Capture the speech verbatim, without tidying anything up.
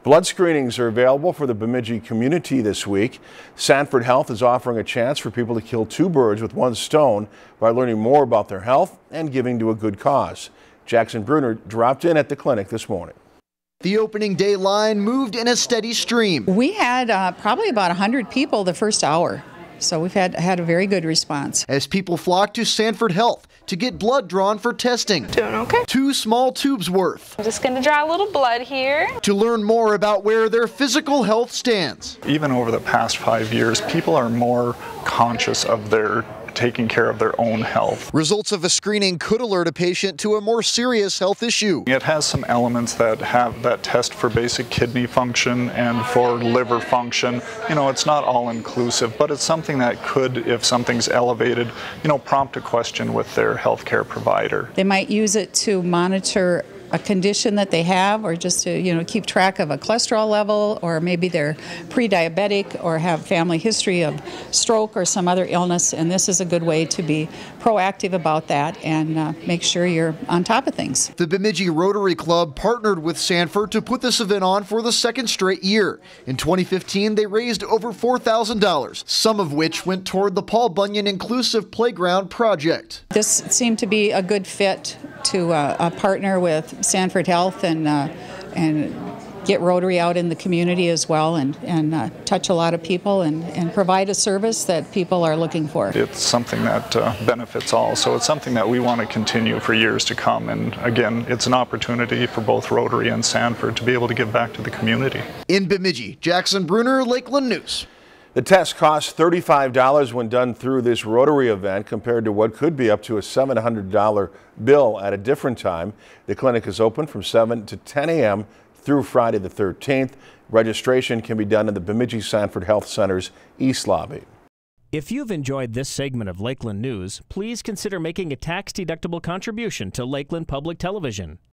Blood screenings are available for the Bemidji community this week. Sanford Health is offering a chance for people to kill two birds with one stone by learning more about their health and giving to a good cause. Jackson Bruner dropped in at the clinic this morning. The opening day line moved in a steady stream. We had uh, probably about one hundred people the first hour. So we've had, had a very good response. As people flock to Sanford Health to get blood drawn for testing. Doing okay. Two small tubes worth. I'm just going to draw a little blood here. To learn more about where their physical health stands. Even over the past five years, people are more conscious of their taking care of their own health. Results of a screening could alert a patient to a more serious health issue. It has some elements that have that test for basic kidney function and for liver function. You know, it's not all inclusive, but it's something that could, if something's elevated, you know, prompt a question with their healthcare provider. They might use it to monitor a condition that they have, or just to, you know, keep track of a cholesterol level, or maybe they're pre-diabetic or have family history of stroke or some other illness, and this is a good way to be proactive about that and uh, make sure you're on top of things. The Bemidji Rotary Club partnered with Sanford to put this event on for the second straight year. In twenty fifteen, they raised over four thousand dollars, some of which went toward the Paul Bunyan Inclusive Playground project. This seemed to be a good fit to uh, uh, partner with Sanford Health and uh, and get Rotary out in the community as well, and, and uh, touch a lot of people and, and provide a service that people are looking for. It's something that uh, benefits all, so it's something that we want to continue for years to come, and again, it's an opportunity for both Rotary and Sanford to be able to give back to the community. In Bemidji, Jackson Bruner, Lakeland News. The test costs thirty-five dollars when done through this Rotary event, compared to what could be up to a seven hundred dollar bill at a different time. The clinic is open from seven to ten A M through Friday the thirteenth. Registration can be done in the Bemidji Sanford Health Center's East Lobby. If you've enjoyed this segment of Lakeland News, please consider making a tax-deductible contribution to Lakeland Public Television.